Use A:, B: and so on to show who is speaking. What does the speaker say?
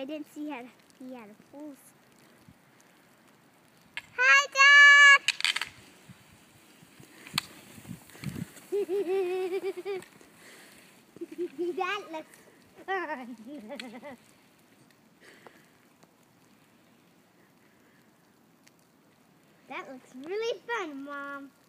A: I didn't see he had a full. Hi, Dad! That looks fun. That looks really fun, Mom.